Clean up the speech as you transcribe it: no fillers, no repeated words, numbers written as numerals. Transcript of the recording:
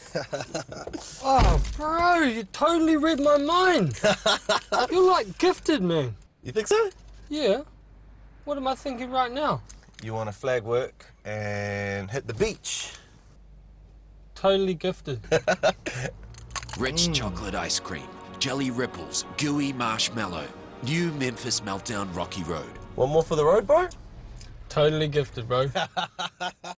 Oh, bro, you totally read my mind. You're like gifted, man. You think so? Yeah. What am I thinking right now? You want to flag work and hit the beach. Totally gifted. Rich chocolate ice cream, jelly ripples, gooey marshmallow. New Memphis Meltdown Rocky Road. One more for the road, bro? Totally gifted, bro.